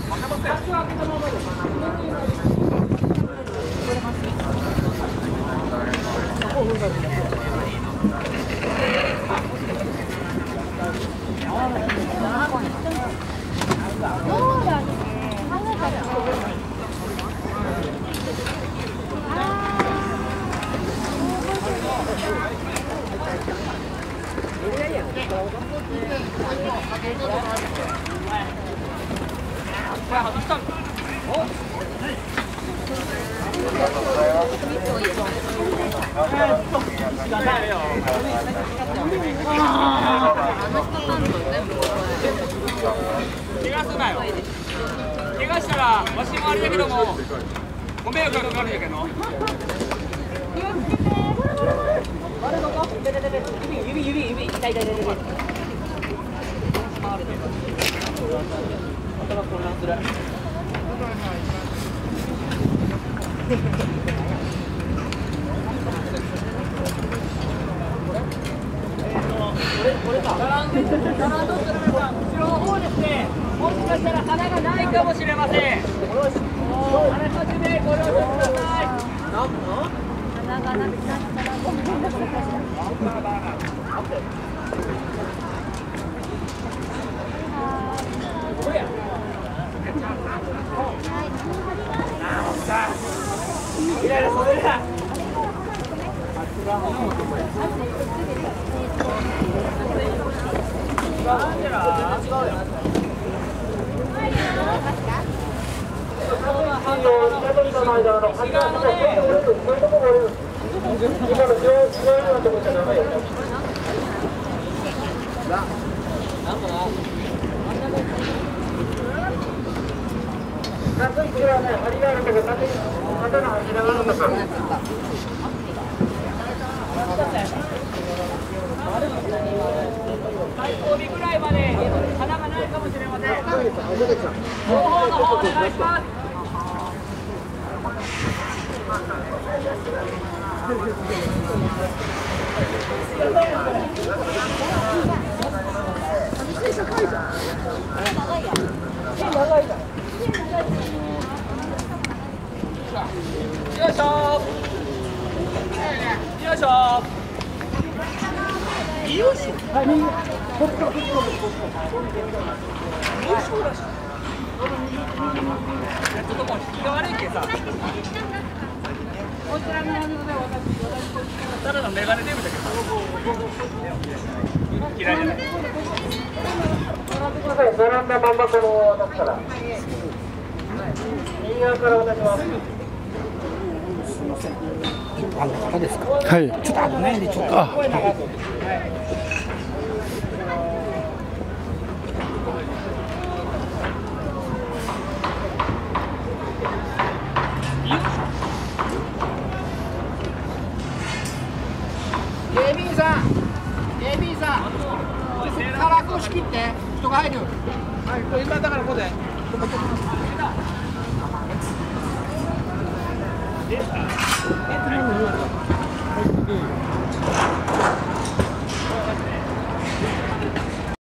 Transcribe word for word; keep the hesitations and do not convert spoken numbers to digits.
怪我すなよ。怪我したらわしもあれだけどもご迷惑がかかるんやけど。指指指痛い痛い痛い痛い。頭混乱する。これか。並んで並んどってる皆さん、後ろの方ですね。もしかしたら花がないかもしれません。あらかじめご了承ください。なんの？花がなくなったらごめんなさい。これや。イライラさせるな。最後尾ぐらいまで花がないかもしれません。後方の方お願いします。よいしょ。よいしょ。よいしょ。はい、右。こっちこっちこっちこっち。よいしょだし。ちょっともう引きが悪いけさ。こちらにあるので私私ただのメガネテープだけど。嫌いじゃない。並んでください。並んだまんまこの渡ったら。右側から渡します。すみません。あの方ですか。 はい。 ちょっとあのねでちょっと声流す。エービー さん、エービー さん、カラーを仕切って人が入る。はい、これ今だからここで。出た。